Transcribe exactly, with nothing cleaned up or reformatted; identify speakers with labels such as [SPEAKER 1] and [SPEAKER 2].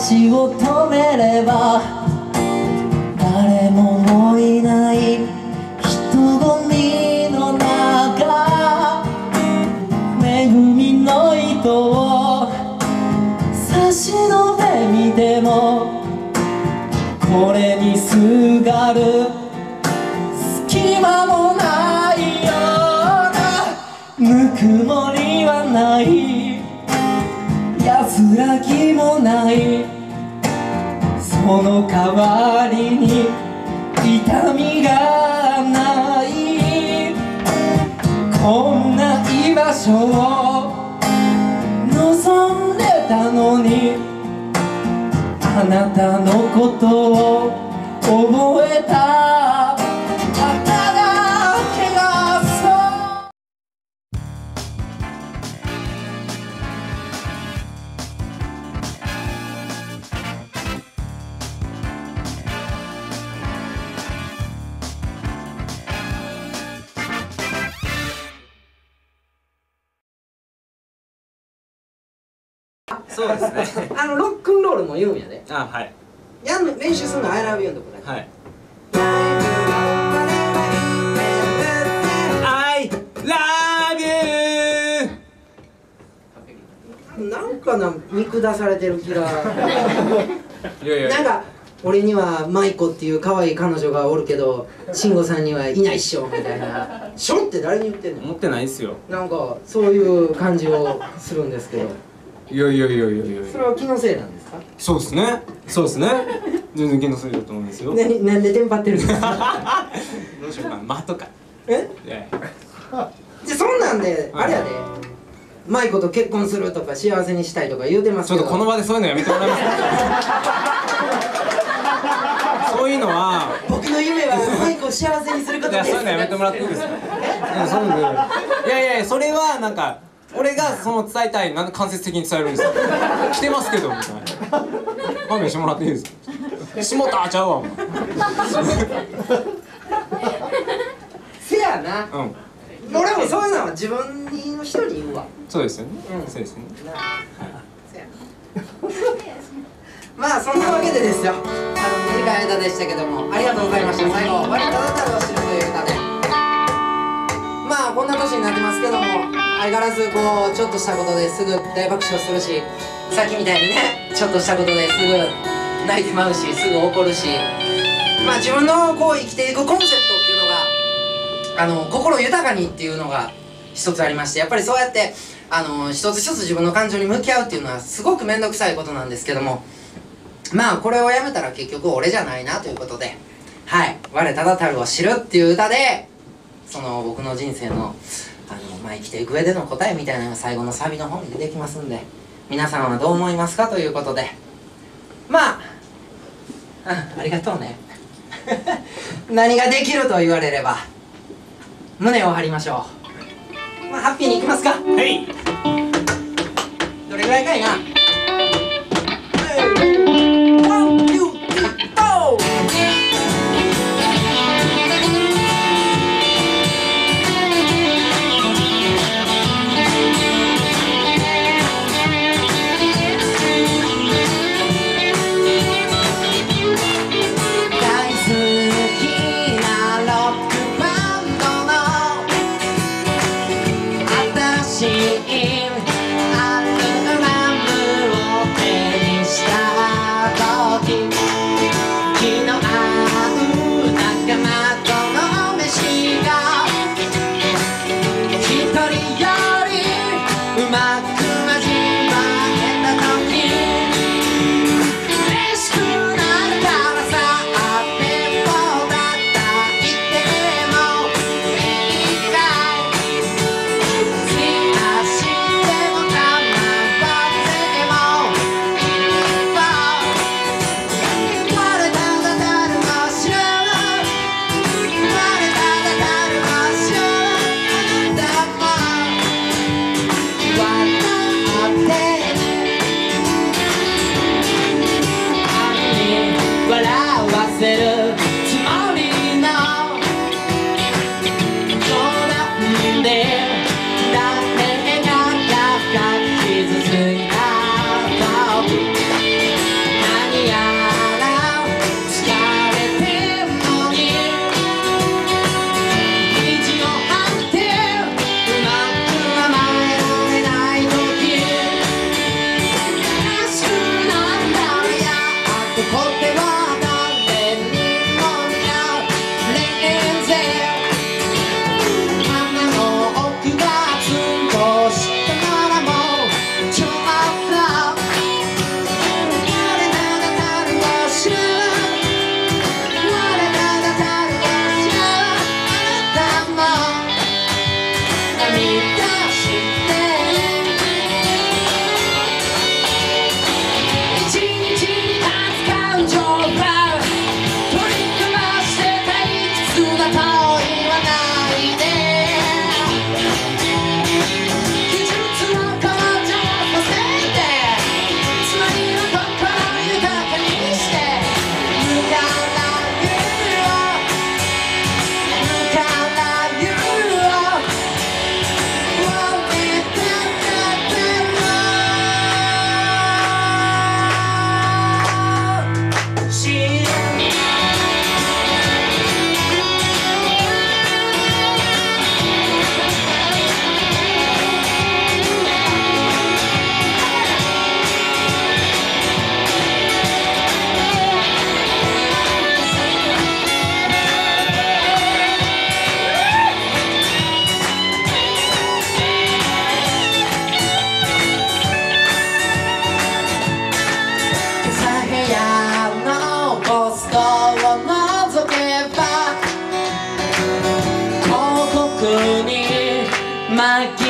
[SPEAKER 1] 足を止めれば誰ももいない人混みの中、恵みの糸を差し伸べみてもこれにすがる隙間もないような、ぬくもりはない、安らぎもない、その代わりに痛みがない、こんな居場所を望んでたのに、あなたのことを覚えたあなただけがそう。
[SPEAKER 2] そうですね。
[SPEAKER 1] あのロックンロールも言うんやで。
[SPEAKER 2] あ、はい。
[SPEAKER 1] やんの練習するの I love you のとこだけ。
[SPEAKER 2] はい。I love you。
[SPEAKER 1] なんかな、見下されてる気が。
[SPEAKER 2] いやいや。
[SPEAKER 1] なんか俺には舞子っていう可愛い彼女がおるけど慎吾さんにはいないっしょみたいな。しょって誰に言ってんの？
[SPEAKER 2] 思ってないっすよ。
[SPEAKER 1] なんかそういう感じをするんですけど。
[SPEAKER 2] いやいやいやいやいや。
[SPEAKER 1] それは気のせいなんですか？
[SPEAKER 2] そうですね。そうですね。全然気のせいだと思うんですよ。
[SPEAKER 1] なに、なんでテンパってるんですか？
[SPEAKER 2] どうしようかな。間とか。
[SPEAKER 1] え？
[SPEAKER 2] いやいや。
[SPEAKER 1] じゃそんなんであれやで。舞子と結婚するとか幸せにしたいとか言うてますけど。
[SPEAKER 2] ちょっとこの場でそういうのやめてもらえますか？そういうのは。
[SPEAKER 1] 僕の夢は舞子を幸せにすること
[SPEAKER 2] いや、
[SPEAKER 1] です。
[SPEAKER 2] そういうのやめてもらっていいですか？いや、そういうの。いやいや、それはなんか。俺がその伝えたい、なんで間接的に伝えるんですよ。来てますけどみたいな。勘弁してもらっていいですか？しもたちゃうわお前。
[SPEAKER 1] せやな。
[SPEAKER 2] うん。
[SPEAKER 1] 俺もそういうのは自分の人に言うわ。
[SPEAKER 2] そうですよね。
[SPEAKER 1] うん、
[SPEAKER 2] そうですね。
[SPEAKER 1] せやまあそんなわけでですよ。あの短い間でしたけども、ありがとうございました。最後、割とただただを知るという歌で。まあこんな年になってますけども、相変わらずこうちょっとしたことですぐ大爆笑するし、さっきみたいにねちょっとしたことですぐ泣いてまうし、すぐ怒るし、まあ自分のこう生きていくコンセプトっていうのがあの心豊かにっていうのが一つありまして、やっぱりそうやってあの一つ一つ自分の感情に向き合うっていうのはすごく面倒くさいことなんですけども、まあこれをやめたら結局俺じゃないなということで、はい「我ただたるを知る」っていう歌でその僕の人生のあの、まあ、生きていく上での答えみたいなのが最後のサビの方に出てきますんで、皆さんはどう思いますかということで、まあ、うん、ありがとうね何ができると言われれば胸を張りましょう。まあハッピーにいきますか。
[SPEAKER 2] はい。
[SPEAKER 1] どれぐらいかいな。 だと言わないで技術の向上させてつまりの心豊かにして無から言う無から言う巻き